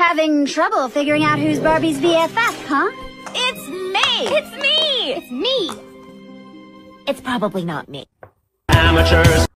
Having trouble figuring out who's Barbie's BFF, huh? It's me! It's me! It's me! It's probably not me. Amateurs.